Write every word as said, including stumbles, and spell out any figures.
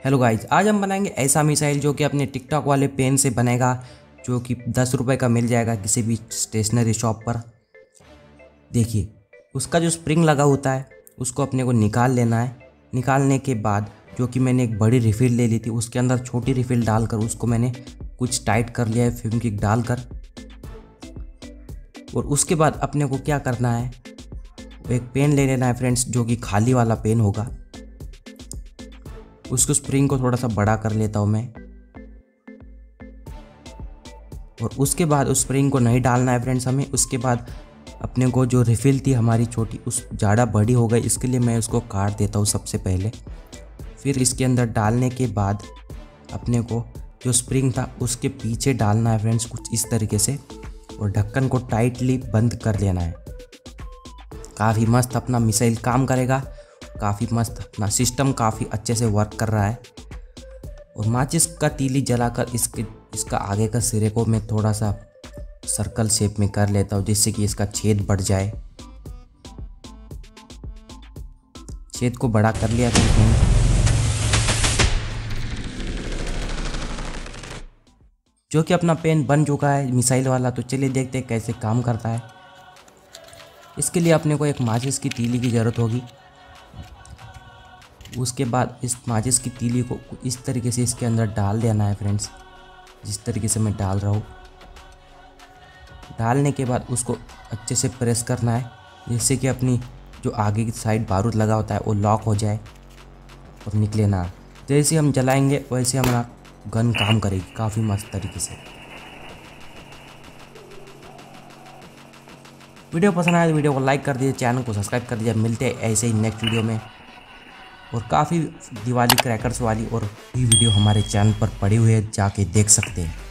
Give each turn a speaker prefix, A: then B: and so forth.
A: Hello guys, आज हम बनाएंगे ऐसा मिसाइल जो कि अपने टिकटॉक वाले पेन से बनेगा, जो कि दस रुपए का मिल जाएगा किसी भी स्टेशनरी शॉप पर। देखिए, उसका जो स्प्रिंग लगा होता है उसको अपने को निकाल लेना है। निकालने के बाद जो कि मैंने एक बड़ी रिफ़िल ले ली थी, उसके अंदर छोटी रिफ़िल डालकर उसको मैंने कुछ टाइट कर लिया है फेविक्विक डालकर। और उसके बाद अपने को क्या करना है, एक पेन ले लेना है फ्रेंड्स, जो कि खाली वाला पेन होगा। उसको स्प्रिंग को थोड़ा सा बड़ा कर लेता हूँ मैं। और उसके बाद उस स्प्रिंग को नहीं डालना है फ्रेंड्स हमें। उसके बाद अपने को जो रिफ़िल थी हमारी छोटी, उस ज़्यादा बड़ी हो गई, इसके लिए मैं उसको काट देता हूँ सबसे पहले। फिर इसके अंदर डालने के बाद अपने को जो स्प्रिंग था उसके पीछे डालना है फ्रेंड्स, कुछ इस तरीके से। और ढक्कन को टाइटली बंद कर लेना है। काफ़ी मस्त अपना मिसाइल काम करेगा, काफ़ी मस्त अपना सिस्टम काफ़ी अच्छे से वर्क कर रहा है। और माचिस का तीली जलाकर इसके इसका आगे का सिरे को मैं थोड़ा सा सर्कल शेप में कर लेता हूँ, जिससे कि इसका छेद बढ़ जाए। छेद को बड़ा कर लिया फिर मैंने। जो कि अपना पेन बन चुका है मिसाइल वाला। तो चलिए देखते हैं कैसे काम करता है। इसके लिए अपने को एक माचिस की तीली की ज़रूरत होगी। उसके बाद इस माचिस की तीली को इस तरीके से इसके अंदर डाल देना है फ्रेंड्स, जिस तरीके से मैं डाल रहा हूँ। डालने के बाद उसको अच्छे से प्रेस करना है, जिससे कि अपनी जो आगे की साइड बारूद लगा होता है वो लॉक हो जाए और निकले ना। जैसे हम जलाएंगे वैसे हमारा गन काम करेगी काफ़ी मस्त तरीके से। वीडियो पसंद आए तो वीडियो को लाइक कर दीजिए, चैनल को सब्सक्राइब कर दीजिए। मिलते हैं ऐसे ही नेक्स्ट वीडियो में। और काफ़ी दिवाली क्रैकर्स वाली और भी वीडियो हमारे चैनल पर पड़ी हुई है, जाके देख सकते हैं।